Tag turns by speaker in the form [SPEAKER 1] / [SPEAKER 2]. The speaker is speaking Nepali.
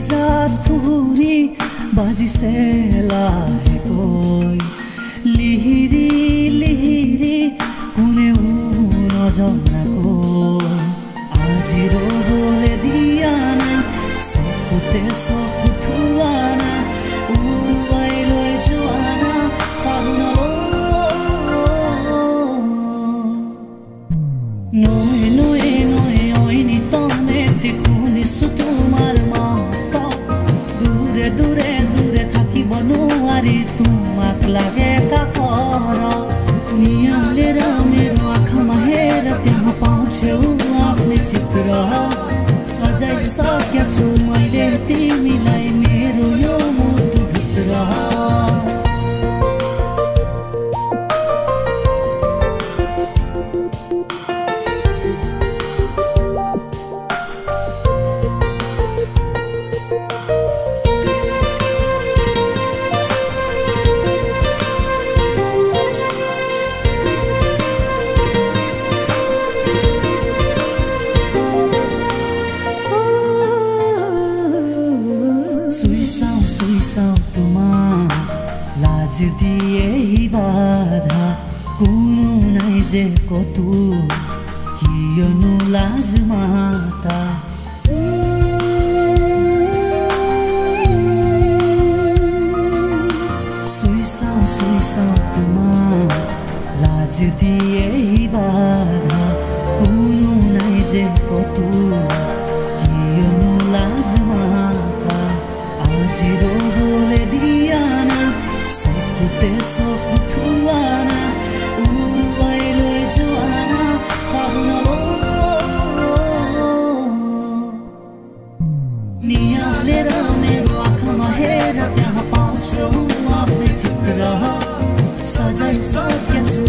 [SPEAKER 1] जात खुरी बाजी सेला है कोई लिहिरी लिहिरी कुने न जाना को आज रो बोले दियाना सकुते सकुथुआना उरुवाइलो जुआना फागुना Noe noe noe oini tome tikhuni sutumar mata dure dure dure thakibo noari tumak lage ka khara nialera mero आँखामा हेर त्यहाँ पाउँछौ आफ्नै चित्र सजाइसकेको छु मैले तिमीलाई मेरो यो मुटुभित्र सुइसाउ तुमा लाज दिए ही बाधा कुनु नै जे कतु कियनु लाज माता सुइसाउ तुमा लाज दिए ही बाधा कुनु नै जे कतु कियनु लाज माता Ajiro bole diana sakute sokuthuana uruwailo juana faguna lo nialera mero आँखामा हेर त्यहाँ पाउँछौ आफ्नै चित्र सजाइसकेको छु